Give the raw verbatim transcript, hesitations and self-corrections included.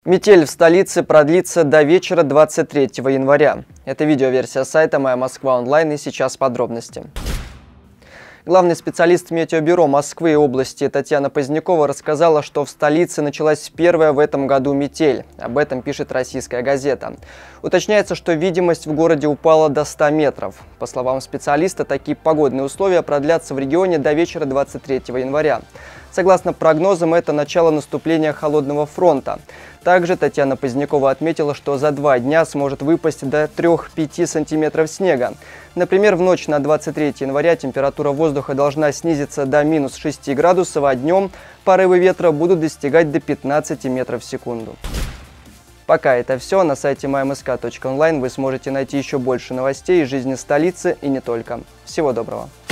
Метель в столице продлится до вечера двадцать третьего января. Это видеоверсия сайта «Моя Москва онлайн» и сейчас подробности. Главный специалист Метеобюро Москвы и области Татьяна Позднякова рассказала, что в столице началась первая в этом году метель. Об этом пишет «Российская газета». Уточняется, что видимость в городе упала до ста метров. По словам специалиста, такие погодные условия продлятся в регионе до вечера двадцать третьего января. Согласно прогнозам, это начало наступления холодного фронта. Также Татьяна Позднякова отметила, что за два дня сможет выпасть до трёх-пяти сантиметров снега. Например, в ночь на двадцать третье января температура воздуха должна снизиться до минус шести градусов, а днем порывы ветра будут достигать до пятнадцати метров в секунду. Пока это все. На сайте май эм эс ка точка онлайн вы сможете найти еще больше новостей из жизни столицы и не только. Всего доброго!